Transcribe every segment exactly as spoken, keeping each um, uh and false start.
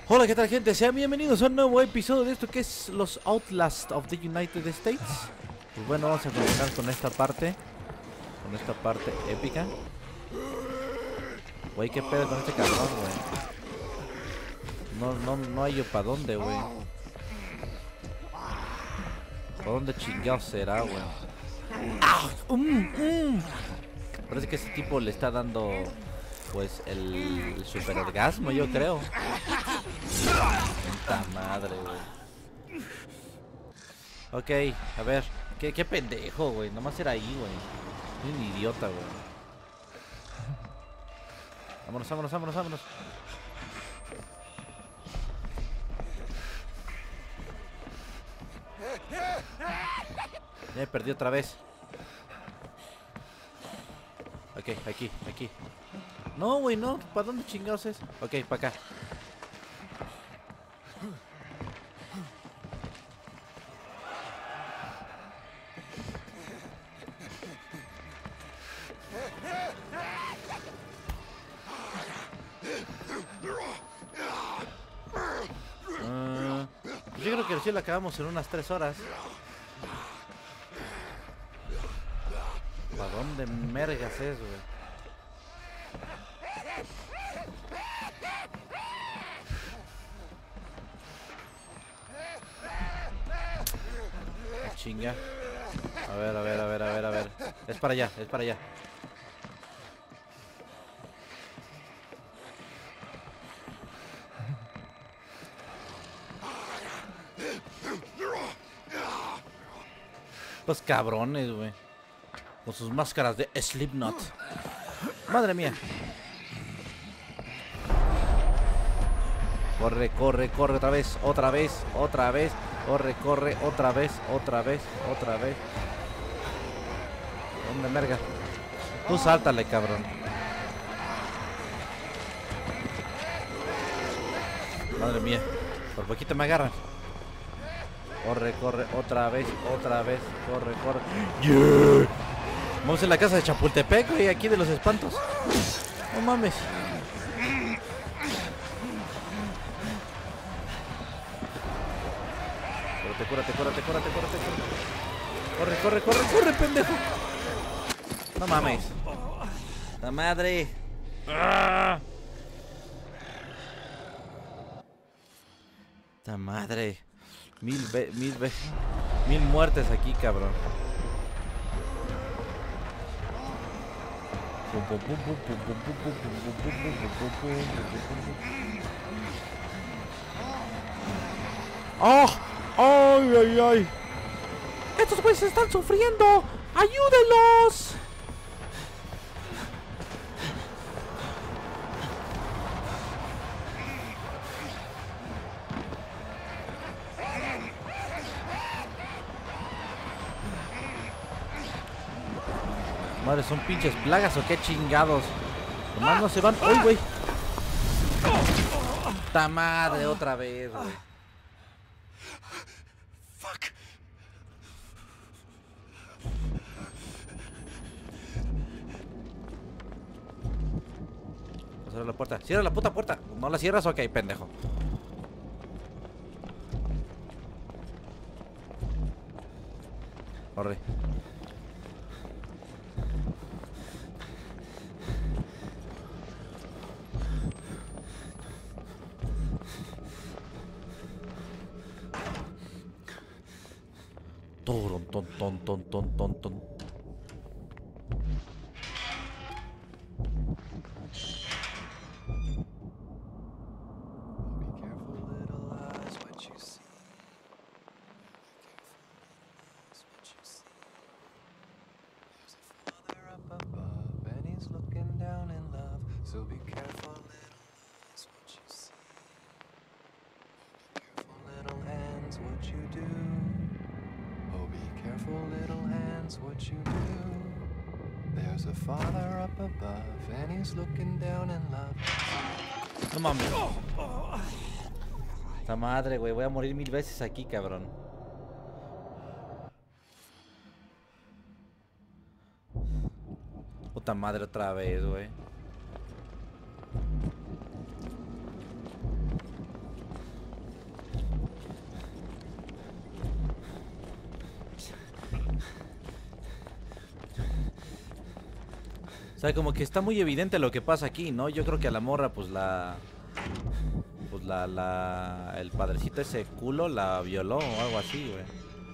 Hola, ¿qué tal, gente? Sean bienvenidos a un nuevo episodio de esto que es los Outlast of the United States. Pues bueno, vamos a continuar con esta parte, con esta parte épica. Güey, qué pedo con este cabrón, güey. No, no, no hay yo para dónde, güey. ¿Para dónde chingados será, güey? ¡Ah! ¡Um! ¡Um! Parece que ese tipo le está dando, pues, el, el super orgasmo, yo creo. Puta madre, güey. Ok, a ver. Qué, qué pendejo, güey. Nomás era ahí, güey. Soy un idiota, güey. Vámonos, vámonos, vámonos, vámonos. Ya me perdí otra vez. Ok, aquí, aquí. No, güey, no. ¿Para dónde chingados es? Ok, para acá. Uh, yo creo que recién lo acabamos en unas tres horas. ¿Para dónde mergas es, güey? Ah, chinga. A ver, a ver, a ver, a ver, a ver. Es para allá, es para allá. Los cabrones, güey. Con sus máscaras de Slipknot. Madre mía. Corre, corre, corre otra vez, otra vez, otra vez. Corre, corre, otra vez, otra vez, otra vez. ¿Dónde merga? Tú sáltale, cabrón. Madre mía. Por poquito me agarran. Corre, corre, otra vez, otra vez. Corre, corre. Yeah. Vamos en la casa de Chapultepec, güey, aquí de los espantos. No mames. Cúrate, cúrate, cúrate, cúrate, cúrate, cúrate. Corre, corre, corre, corre, pendejo. No mames. La madre. ¡Ah! La madre. Mil ve, mil ve, mil muertes aquí, cabrón. ¡Oh! ¡Ay, ay, ay! ¡Estos güeyes están sufriendo! ¡Ayúdenlos! Madre, ¿son pinches plagas o qué chingados? Nomás no se van. ¡Uy, güey! ¡Ta madre! Otra vez, güey. Fuck. Cierra la puerta. ¡Cierra la puta puerta! ¿No la cierras? Ok, pendejo. Corre. Ton, ton, ton, ton, ton, ton, ton. Be careful, little eyes, what you see. Be careful, eyes, what you see. There's a father up above, and he's looking down in love. So be careful, little eyes, what you see. Be careful, little hands, what you do. Oh, be careful, little hands, what you do. There's a father up above, and he's looking down in love. No mames. Esta madre, güey. Voy a morir mil veces aquí, cabrón. Puta madre otra vez, güey. O sea, como que está muy evidente lo que pasa aquí, ¿no? Yo creo que a la morra, pues la... Pues la... la el padrecito ese culo la violó o algo así, güey.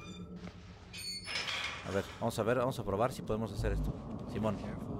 A ver, vamos a ver, vamos a probar si podemos hacer esto. Simón.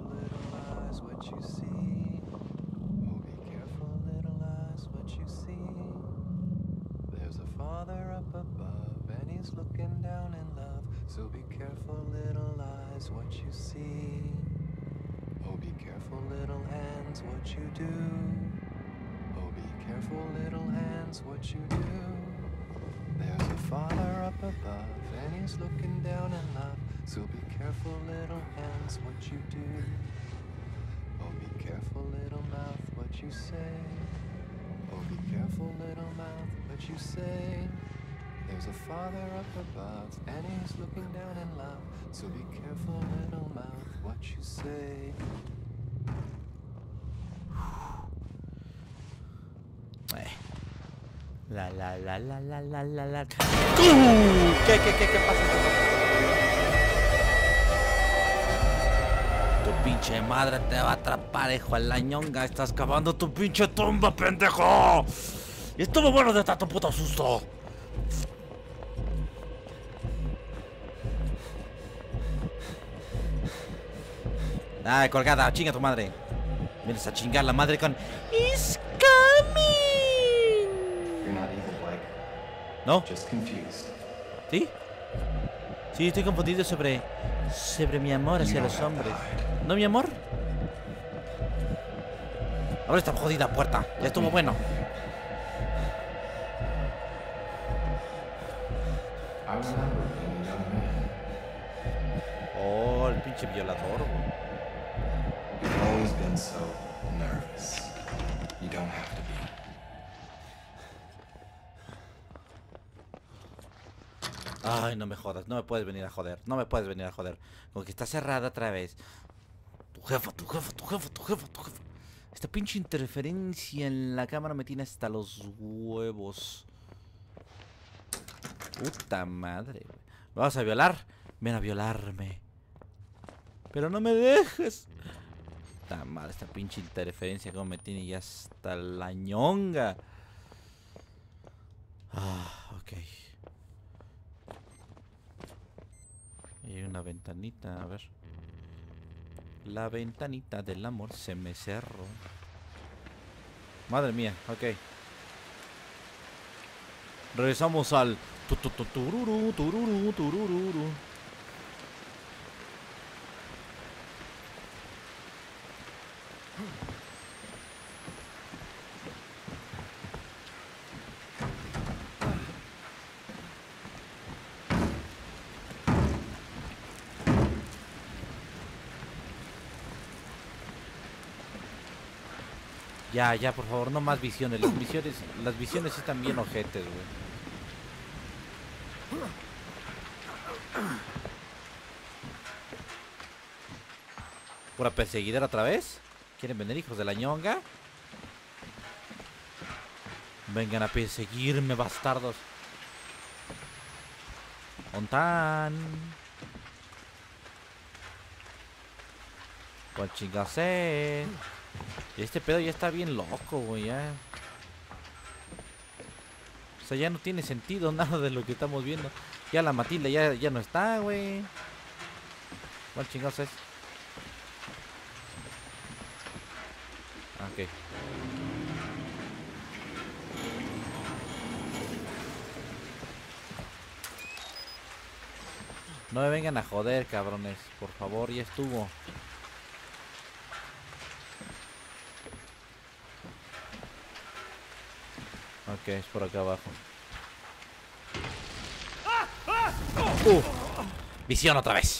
Looking down in love, so be careful, little eyes, what you see. Oh, be careful, little hands, what you do. Oh, be careful, little hands, what you do. There's a father up above, and he's looking down in love, so be careful, little hands, what you do. Oh, be careful, little mouth, what you say. Oh, be careful, little mouth, what you say. There's a father up above, and he's looking down in love, so be careful, little mouth, what you say. Eh. La la la la la la la la. ¿Qué, qué, qué, qué pasa? Tu pinche madre te va a atrapar, hijo de la ñonga. Estás cavando tu pinche tumba, pendejo. Y estuvo bueno de tanto puto susto. Ay, colgada, chinga tu madre. Vienes a chingar la madre con It's coming. You're not evil, Blake. ¿No? Just confused. ¿Sí? Sí, estoy confundido sobre sobre mi amor hacia los hombres. ¿No, mi amor? Abre esta jodida puerta. Ya estuvo bueno. I remember being a young man. Oh, el pinche violador, güey. You've always been so nervous. You don't have to be. Ay, no me jodas, no me puedes venir a joder, no me puedes venir a joder. Como que está cerrada otra vez. Tu jefa, tu jefa, tu jefa, tu jefa, tu jefa. Esta pinche interferencia en la cámara me tiene hasta los huevos. Puta madre, güey. ¿Me vas a violar? Ven a violarme. Pero no me dejes. Puta madre, esta pinche interferencia como me tiene ya hasta la ñonga. Ah, ok. Y hay una ventanita, a ver. La ventanita del amor se me cerró. Madre mía, ok. Regresamos al tu, tu, tu, tururú, tururú, tururú. Ya, ya, por favor, no más visiones. Las visiones, las visiones sí están bien ojetes, güey. ¿Pura perseguidera otra vez? ¿Quieren venir, hijos de la ñonga? Vengan a perseguirme, bastardos. Ontan. ¿Cuál chingase? Y este pedo ya está bien loco, güey, ya. O sea, ya no tiene sentido nada de lo que estamos viendo. Ya la Matilda ya, ya no está, güey. ¿Cuál chingados es? Ah, ok. No me vengan a joder, cabrones. Por favor, ya estuvo. Ok, es por acá abajo. Uh, visión otra vez.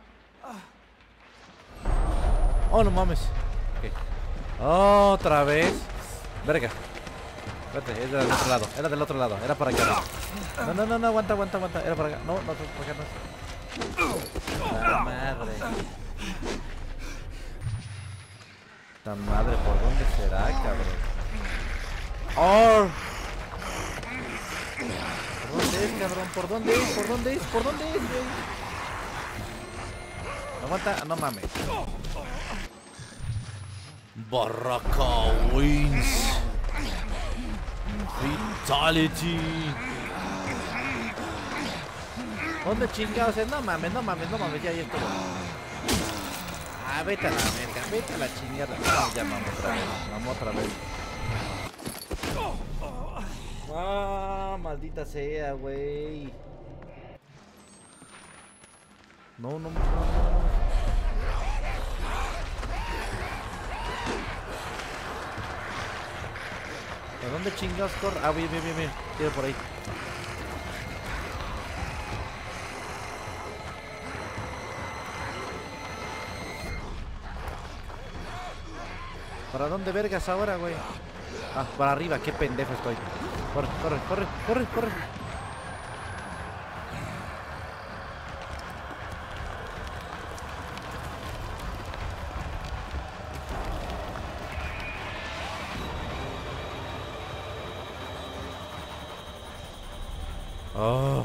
Oh, no mames. Okay. Otra vez. Verga. Espérate, era del otro lado. Era del otro lado. Era para acá. No, no, no, no, aguanta, aguanta, aguanta. Era para acá. No, no, para acá no. La madre. La madre, ¿por dónde será, cabrón? Oh. ¿Por dónde es, cabrón? ¿Por dónde es? ¿Por dónde es? ¿Por dónde es, güey? Aguanta, no mames. Barraca wins. Fatality. ¿Dónde chingados es? No mames, no mames, no mames, ya, ya estuvo. Ah, vete a la verga, vete a la chingada. No, ya vamos otra vez, vamos otra vez. Ah, maldita sea, güey. No, no, no, no. ¿A dónde chingados corre? Ah, bien, bien, bien, bien. Tiro por ahí. ¿Para dónde vergas ahora, güey? Ah, para arriba, qué pendejo estoy. Corre, corre, corre, corre, corre. Oh.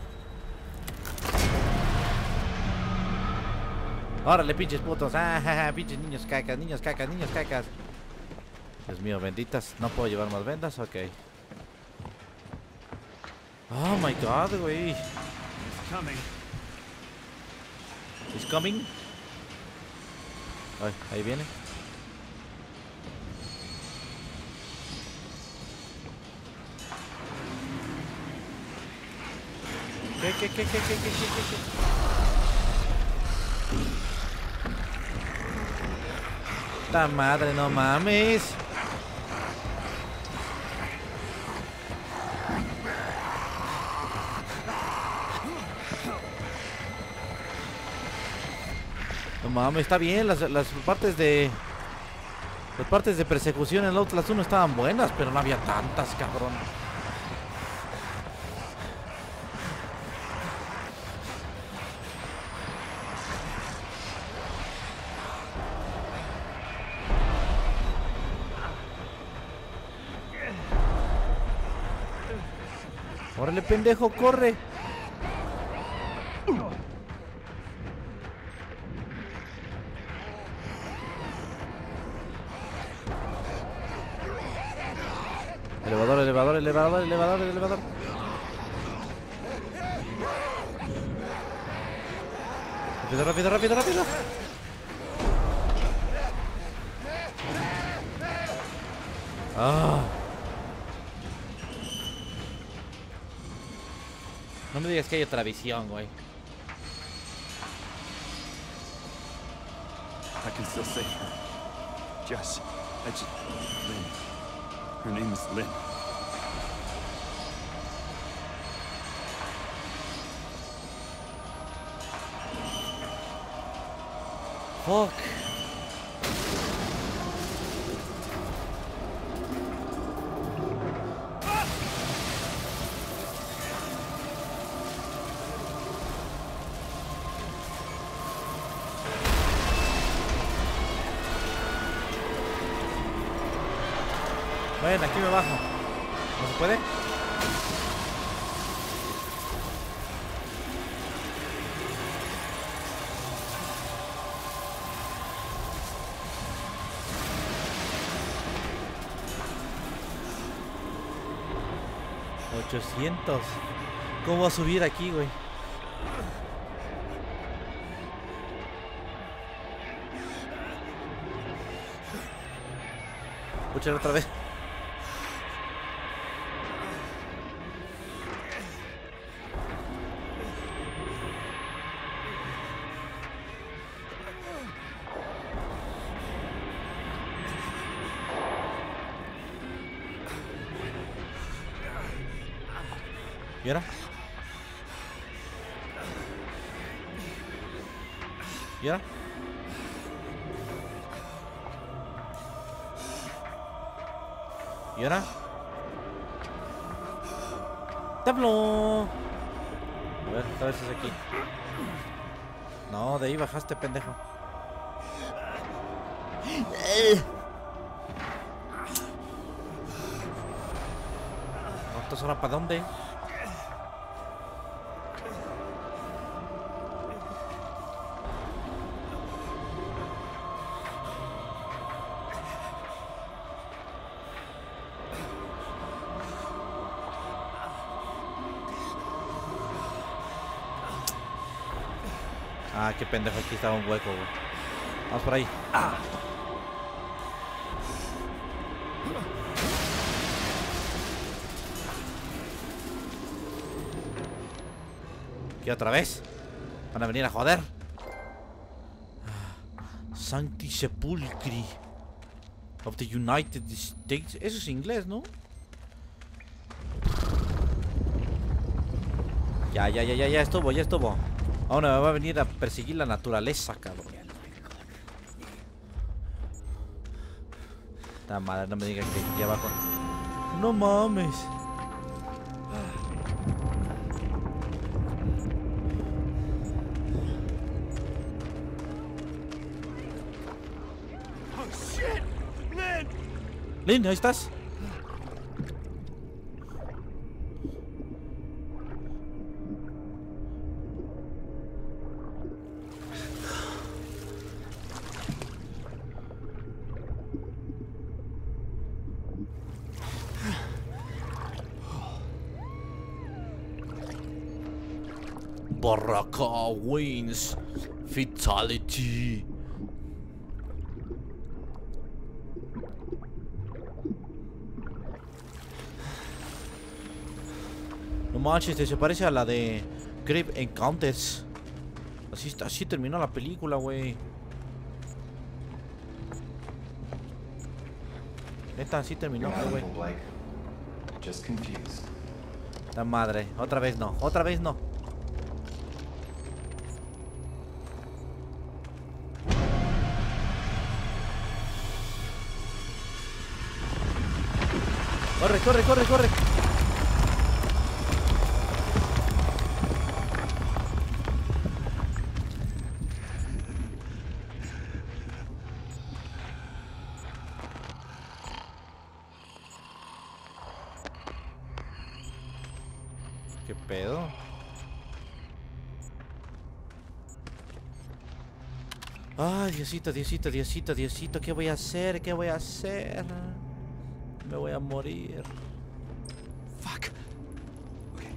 Órale, pinches putos. Ah, ja, ja, pinches niños cacas, niños cacas, niños cacas. Dios mío, benditas. No puedo llevar más vendas, ok. Oh my god, güey. It's coming. It's coming. Ay, ahí viene. ¿Qué, qué, qué, qué, qué, qué, qué, qué? ¡Ta madre, no mames! No mames, está bien, las, las partes de... Las partes de persecución en el Outlast uno estaban buenas, pero no había tantas, cabrón. ¡Órale, pendejo, corre! Elevador, elevador, elevador, elevador, elevador. Rápido, rápido, rápido, rápido. Ah. No me digas que hay otra visión, güey. I can still see her. Jess. I just... Lynn. Her name is Lynn. Fuck. Bueno, aquí me bajo. ¿No se puede? ochocientos. ¿Cómo voy a subir aquí, güey? Escuchar otra vez. ¿Y ahora? ¿Y ahora? ¿Y ahora? ¡Tablo! A ver, otra vez es aquí. No, de ahí bajaste, pendejo. ¿Cuántas horas para dónde? Ah, qué pendejo, aquí estaba un hueco, güey. Vamos por ahí. Ah. ¿Qué otra vez? Van a venir a joder. Sancti Sepulcri of the United States. Eso es inglés, ¿no? Ya, ya, ya, ya, ya estuvo, ya estuvo. Ahora me va a venir a perseguir la naturaleza, cabrón. La madre, no me diga que aquí abajo. No mames. Lynn, ahí estás. Baraka wins. Fatality. No manches, se parece a la de Grave Encounters. Así, está, así terminó la película, güey. Neta, así terminó, güey. La madre, otra vez no, otra vez no. Corre, corre, corre, corre. ¿Qué pedo? Ay, Diosito, Diosito, Diosito, Diosito, ¿qué voy a hacer? ¿Qué voy a hacer? Me voy a morir. Fuck. Okay.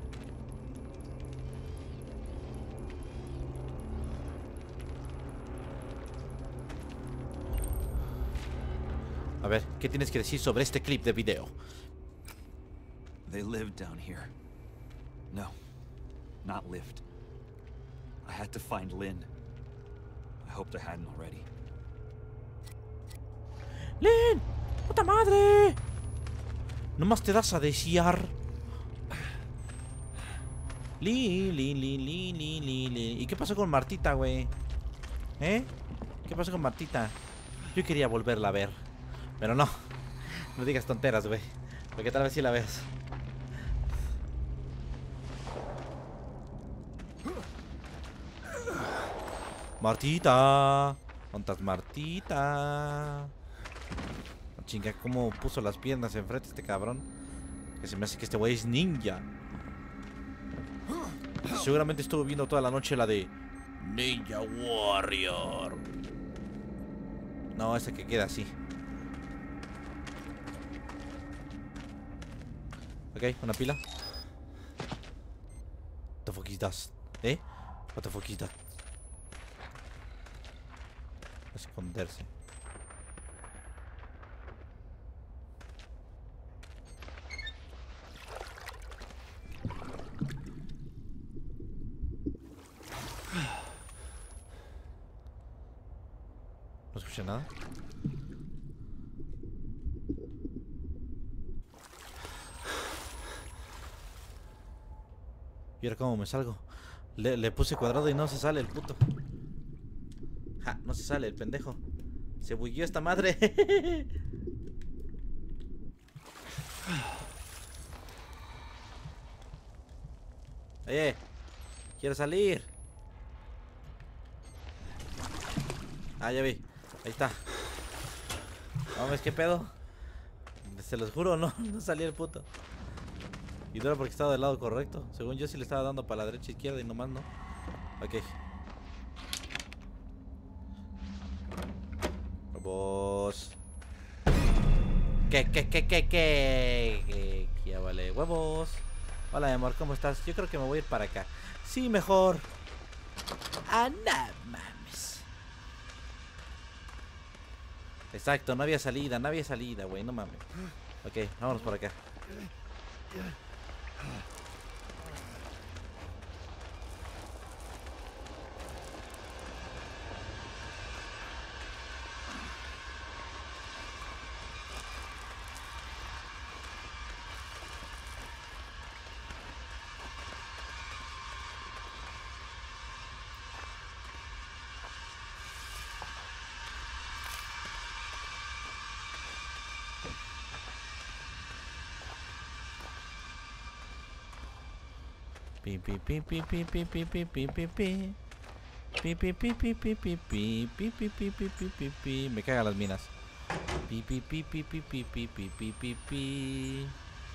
A ver, ¿qué tienes que decir sobre este clip de video? They lived down here. No, not lived. I had to find Lynn. I hoped I hadn't already. ¡Lynn! ¡Puta madre! Nomás te das a desear. Li, li, li, li, li, li, li. ¿Y qué pasó con Martita, güey? ¿Eh? ¿Qué pasó con Martita? Yo quería volverla a ver. Pero no. No digas tonteras, güey. Porque tal vez sí la veas. Martita. ¿Dónde estás, Martita? Chinga, cómo puso las piernas enfrente este cabrón. Que se me hace que este güey es ninja. Seguramente estuvo viendo toda la noche la de Ninja Warrior. No, esa que queda así. Ok, una pila. What the fuck is that? ¿Eh? What the fuck is that? Esconderse. No escuché nada. ¿Y ahora cómo me salgo? Le, le puse cuadrado y no se sale el puto. Ja, no se sale el pendejo. Se bugueó esta madre. Oye, quiero salir. Ah, ya vi. Ahí está. Vamos, ¿qué pedo? Se los juro, no, no salía el puto. Y no era porque estaba del lado correcto. Según yo sí le estaba dando para la derecha e izquierda y nomás no. Ok. Huevos. ¿Qué, qué, qué, qué, qué? ¿Qué? Ya vale, huevos. Hola, mi amor, ¿cómo estás? Yo creo que me voy a ir para acá. Sí, mejor. Ah, no mames. Exacto, no había salida, no había salida, güey, no mames. Ok, vámonos por acá. Pi pi pi pi pi pi pi pi pi pi pi. Pi pi pi pi pi pi pi pi pi pi pi pi pi pi. Me cagan las minas. Pi pi pi pi pi pi pi pi pi pi pi.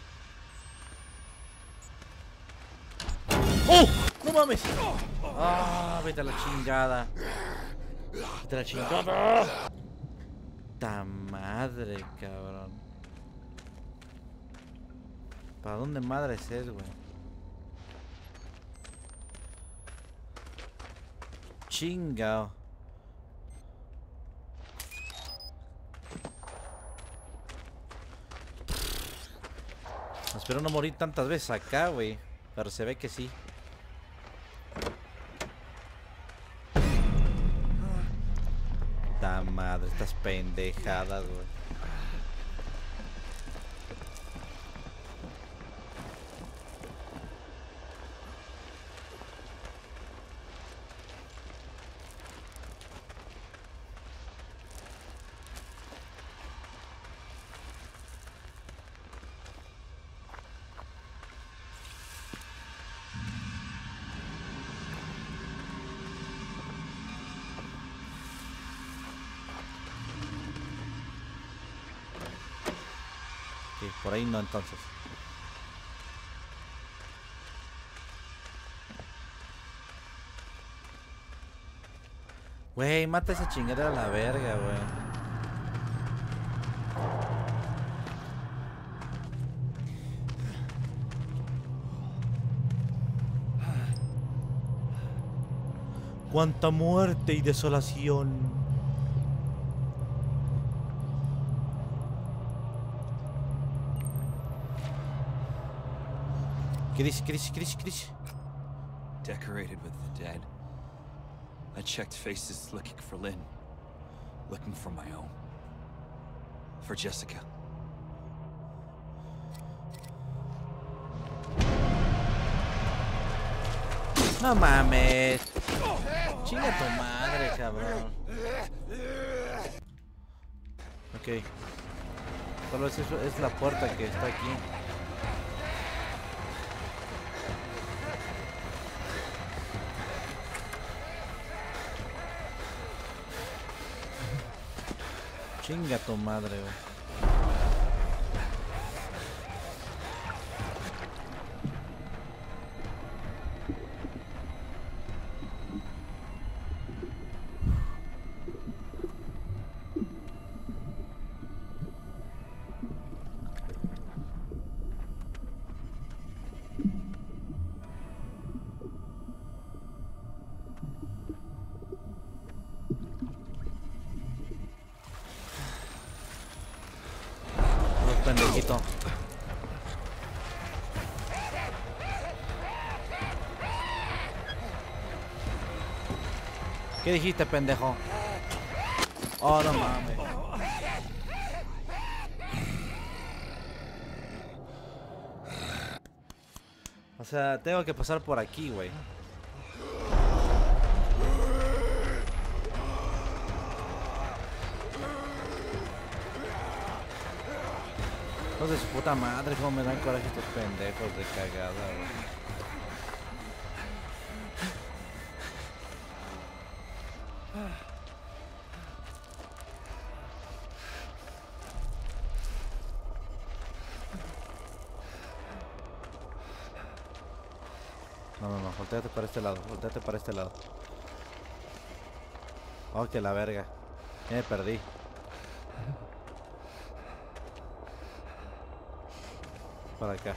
¡Oh! ¡No mames! ¡Ah! Vete a la chingada. Vete a la chingada. ¡Ta madre, cabrón! ¿Para dónde madres es, güey? Chingao. Espero no morir tantas veces acá, güey. Pero se ve que sí. Ta madre, estas pendejadas, güey. Sí, por ahí no, entonces. Güey, mata esa chingadera a la verga, güey. Cuánta muerte y desolación. ¿Qué dice? ¿Qué dice? ¿Qué dice? ¿Qué dice? Decorated with the dead. I checked faces looking for Lynn. Looking for my own. For Jessica. No mames. Chinga tu madre, cabrón. Ok. Solo es, eso, es la puerta que está aquí. Chinga tu madre, güey. Pendejito. ¿Qué dijiste, pendejo? Oh, no mames. O sea, tengo que pasar por aquí, güey. Hijos de su puta madre, cómo me dan coraje estos pendejos de cagada, güey. No, no, no, volteate para este lado, volteate para este lado. Oh, que la verga. Ya me perdí. Para acá.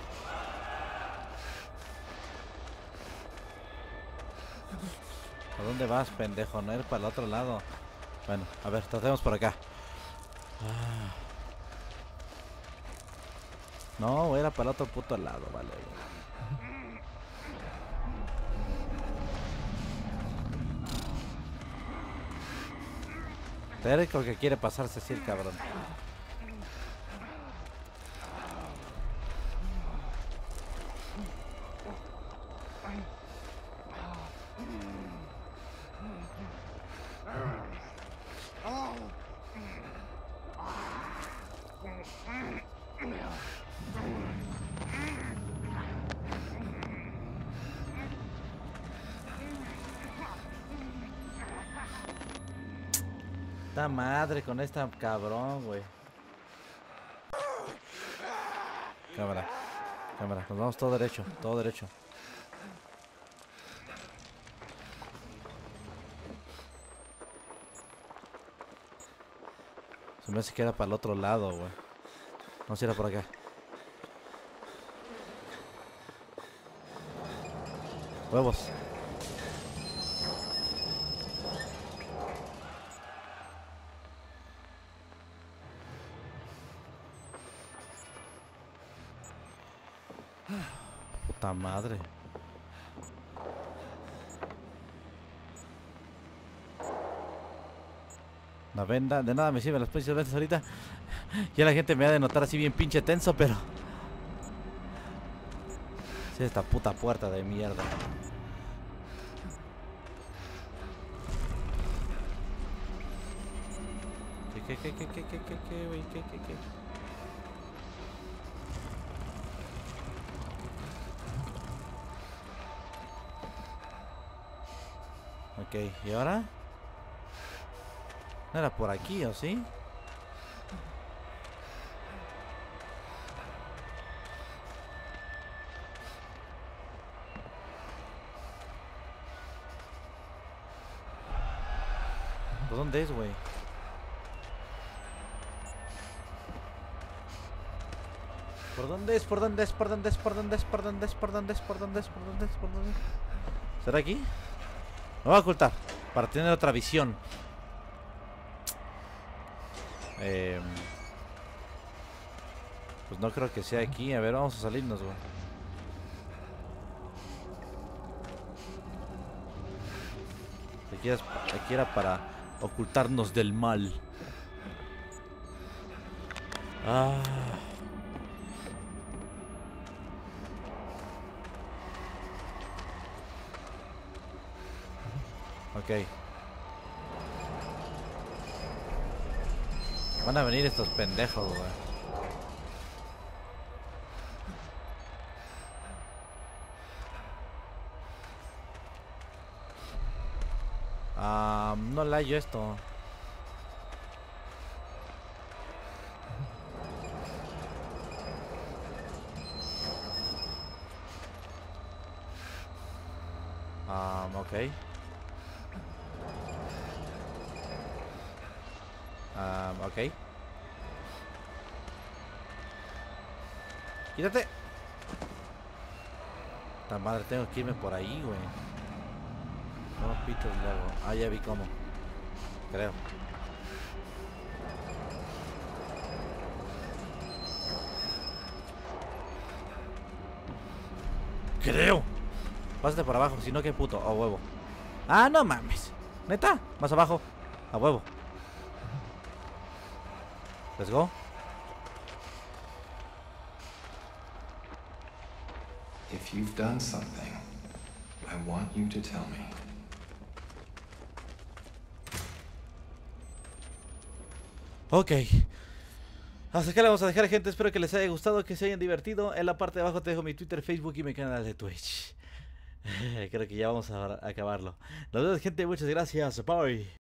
¿A dónde vas, pendejo? No ir para el otro lado. Bueno, a ver, tratemos por acá. Ah. No, voy a ir a para el otro puto lado, vale. Terco que quiere pasarse así el cabrón. Esta madre con esta cabrón, güey. Cámara, cámara, nos vamos todo derecho, todo derecho. Se me hace que era para el otro lado, güey. Vamos a ir a por acá. Huevos. Puta madre. La venda, de nada me sirven las pinches ventas ahorita. Ya la gente me ha de notar así bien pinche tenso, pero... Sí, esta puta puerta de mierda. ¿Qué, qué, qué, qué, qué, qué, qué, güey? ¿Qué, qué, qué? Ok, ¿y ahora? ¿No era por aquí o sí? ¿Por dónde es, güey? ¿Por dónde es? ¿Por dónde es? ¿Por dónde es? ¿Por dónde es? ¿Por dónde es? ¿Por dónde es? ¿Por dónde es? ¿Por dónde es? ¿Por dónde es? ¿Será aquí? Me voy a ocultar para tener otra visión. Eh, pues no creo que sea aquí. A ver, vamos a salirnos, güey. Aquí, es, aquí era para ocultarnos del mal. Ah. Ok. Van a venir estos pendejos, güey. Ah, no la hallo esto. Ah, ok. Ah, ok. Quítate. Esta madre, tengo que irme por ahí, güey. No, pitos luego. Ah, ya vi cómo. Creo. Creo. Pásate por abajo, si no, qué puto. A huevo. Ah, no mames. ¿Neta? Más abajo. A huevo. Let's go. If you've done something, I want you to tell me. Ok. Hasta acá le vamos a dejar, gente. Espero que les haya gustado, que se hayan divertido. En la parte de abajo te dejo mi Twitter, Facebook y mi canal de Twitch. Creo que ya vamos a acabarlo. Nos vemos, gente. Muchas gracias. Bye.